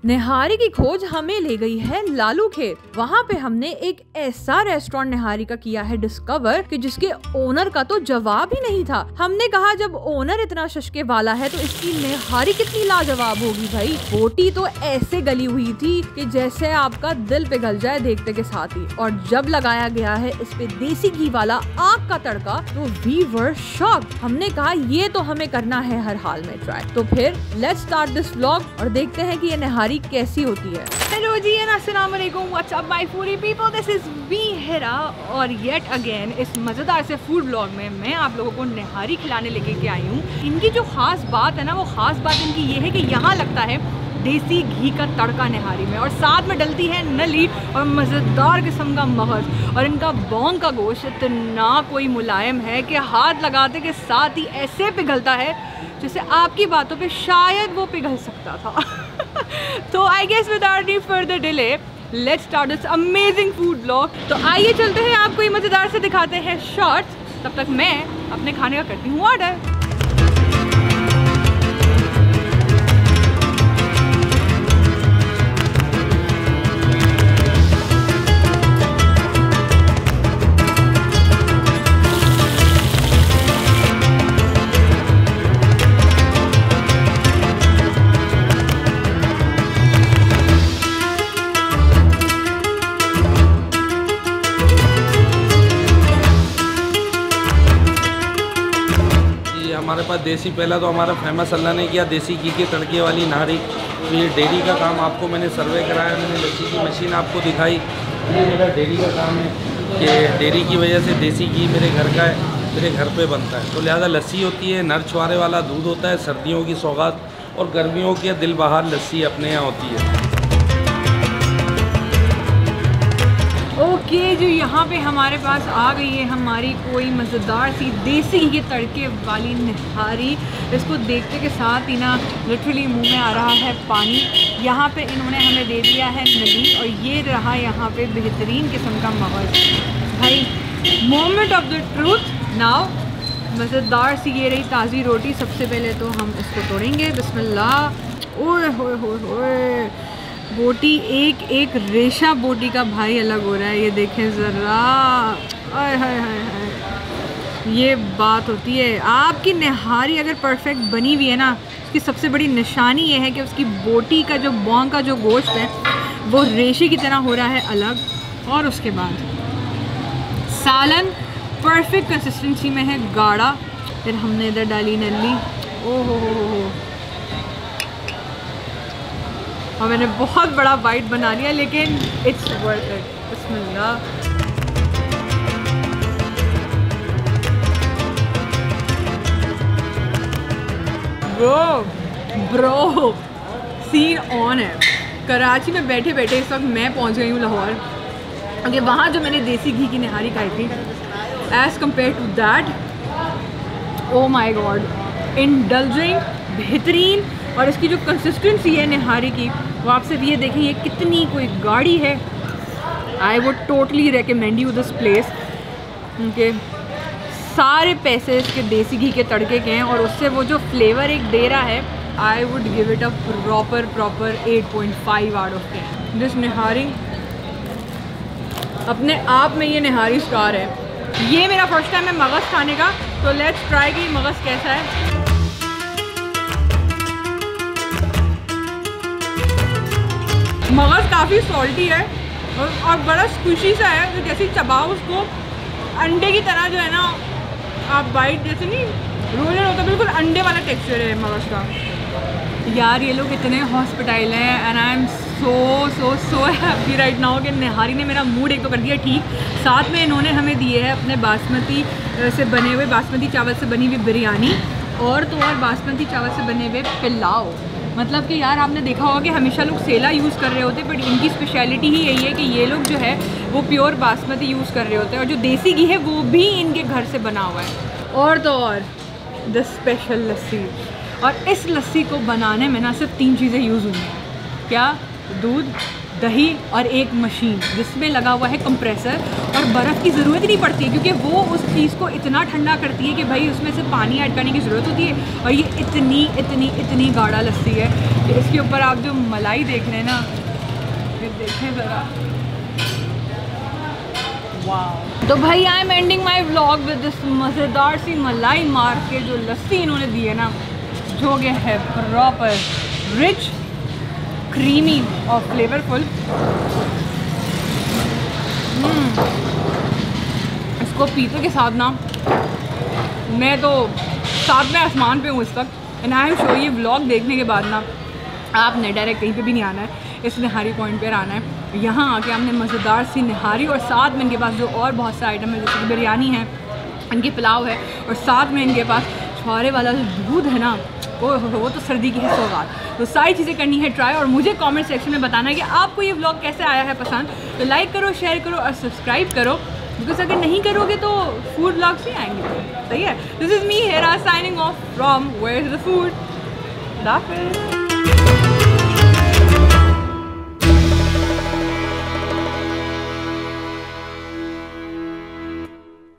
निहारी की खोज हमें ले गई है लालू खेत। वहाँ पे हमने एक ऐसा रेस्टोरेंट निहारी का किया है डिस्कवर कि जिसके ओनर का तो जवाब ही नहीं था। हमने कहा जब ओनर इतना शशके वाला है तो इसकी निहारी कितनी लाजवाब होगी भाई। बोटी तो ऐसे गली हुई थी कि जैसे आपका दिल पिघल जाए देखते के साथ ही। और जब लगाया गया है इस पे देसी घी वाला आग का तड़का तो वी वर शॉक्ड। हमने कहा ये तो हमें करना है हर हाल में ट्राई। तो फिर लेट्स स्टार्ट दिस व्लॉग और देखते हैं कि ये निहारी कैसी होती है। हेलो जी एंड अस्सलाम वालेकुम, what's up my foodie people, this is me Hira. और येट अगेन इस मज़ेदार से फूड ब्लॉग में मैं आप लोगों को निहारी खिलाने लेके के आई हूँ। इनकी जो खास बात है ना, वो खास बात इनकी ये है कि यहाँ लगता है देसी घी का तड़का निहारी में, और साथ में डलती है नली और मज़ेदार किस्म का मगज़। और इनका बोंग का गोश्त इतना कोई मुलायम है कि हाथ लगाते के साथ ही ऐसे पिघलता है जैसे आपकी बातों पे शायद वो पिघल सकता था। तो I guess without any further delay let's start this amazing food blog. तो आइए चलते हैं, आपको ये मज़ेदार से दिखाते हैं शॉर्ट्स। तब तक मैं अपने खाने का करती हूँ ऑर्डर। हमारे पास देसी, पहला तो हमारा फेमस अल्लाह ने किया देसी घी के तड़के वाली नाहरी। तो ये डेयरी का काम आपको मैंने सर्वे कराया, मैंने लस्सी की मशीन आपको दिखाई। ये मेरा डेयरी का काम है कि डेयरी की वजह से देसी घी मेरे घर का है, मेरे घर पे बनता है। तो लिहाजा लस्सी होती है, नर छुआरे वाला दूध होता है, सर्दियों की सौगात, और गर्मियों की दिल बहार लस्सी अपने यहाँ होती है। ओके जो यहाँ पे हमारे पास आ गई है हमारी कोई मज़ेदार सी देसी घी के तड़के वाली निहारी। इसको देखते के साथ ही ना लिटरली मुंह में आ रहा है पानी। यहाँ पे इन्होंने हमें दे दिया है नली, और ये रहा यहाँ पे बेहतरीन किस्म का मगज़। भाई moment of the truth now. मज़ेदार सी ये रही ताज़ी रोटी। सबसे पहले तो हम इसको तोड़ेंगे, बिस्मिल्लाह। ओए होए होए होए, बोटी एक एक रेशा बोटी का भाई अलग हो रहा है, ये देखें ज़रा। आय हाय हाय हाय, ये बात होती है। आपकी निहारी अगर परफेक्ट बनी हुई है ना, उसकी सबसे बड़ी निशानी ये है कि उसकी बोटी का जो बोंग का जो गोश्त है वो रेशे की तरह हो रहा है अलग। और उसके बाद सालन परफेक्ट कंसिस्टेंसी में है, गाढ़ा। फिर हमने इधर डाली नली। ओहो हो, और मैंने बहुत बड़ा बाइट बना लिया, लेकिन इट्स वर्थ इट। बिस्मिल्लाह। ब्रो सीन ऑन है। कराची में बैठे बैठे इस वक्त मैं पहुंच गई हूँ लाहौर। अगर वहाँ जो मैंने देसी घी की निहारी खाई थी, as compare to that, oh my god, indulging, बेहतरीन। और इसकी जो कंसिस्टेंसी है निहारी की, वो आप सिर्फ ये देखें ये कितनी कोई गाढ़ी है। I would totally recommend you this place. उनके सारे पैसे इसके देसी घी के तड़के के हैं, और उससे वो जो फ्लेवर एक दे रहा है, I would give it a proper 8.5 out of 10। This nihari अपने आप में ये निहारी स्टार है। ये मेरा फर्स्ट टाइम है मगज़ खाने का, तो लेट्स ट्राई कि मगज़ कैसा है। मगज़ काफ़ी सॉल्टी है और बड़ा स्क्विशी सा है, तो जैसे चबाओ उसको अंडे की तरह जो है ना, आप बाइट जैसे नहीं रोलर होता, बिल्कुल अंडे वाला टेक्सचर है मगज़ का। यार ये लोग इतने हॉस्पिटल हैं, and I am so happy right now कि निहारी ने मेरा मूड एक तो कर दिया ठीक। साथ में इन्होंने हमें दिए है अपने बासमती से बने हुए, बासमती चावल से बनी हुई बिरयानी, और तो और बासमती चावल से बने हुए पुलाव। मतलब कि यार आपने देखा होगा कि हमेशा लोग सेला यूज़ कर रहे होते, बट इनकी स्पेशलिटी ही यही है कि ये लोग जो है वो प्योर बासमती यूज़ कर रहे होते हैं, और जो देसी घी है वो भी इनके घर से बना हुआ है। और तो और द स्पेशल लस्सी। और इस लस्सी को बनाने में ना सिर्फ 3 चीज़ें यूज़ हुई हैं। क्या? दूध, दही और एक मशीन जिसमें लगा हुआ है कंप्रेसर, और बर्फ़ की ज़रूरत ही नहीं पड़ती है क्योंकि वो उस चीज़ को इतना ठंडा करती है कि भाई उसमें से पानी ऐड करने की ज़रूरत होती है। और ये इतनी इतनी इतनी गाढ़ा लस्सी है कि इसके ऊपर आप जो मलाई देख रहे हैं ना, ये देखें ज़रा, वाह। तो भाई I am ending my vlog with this मज़ेदार सी मलाई मार के जो लस्सी इन्होंने दी है ना, जो कि है प्रॉपर रिच, क्रीमी और फ्लेवरफुल। इसको पीते के साथ ना मैं तो सातवें आसमान पे हूँ इस वक्त। एंड आई एम श्योर ये व्लॉग देखने के बाद ना आपने डायरेक्ट कहीं पे भी नहीं आना है, इस निहारी पॉइंट पर आना है। यहाँ आके हमने मज़ेदार सी निहारी और साथ में इनके पास जो और बहुत से आइटम है, जैसे कि बिरयानी है, इनकी पुलाव है, और साथ में इनके पास छुहारे वाला जो दूध है ना, वो तो सर्दी की है सौगात। तो सारी चीज़ें करनी है ट्राई, और मुझे कमेंट सेक्शन में बताना है कि आपको ये व्लॉग कैसे आया है पसंद। तो लाइक करो, शेयर करो और सब्सक्राइब करो, बिकॉज अगर नहीं करोगे तो फूड व्लॉग्स नहीं आएंगे। सही है। This is me Hera signing off from where is the food.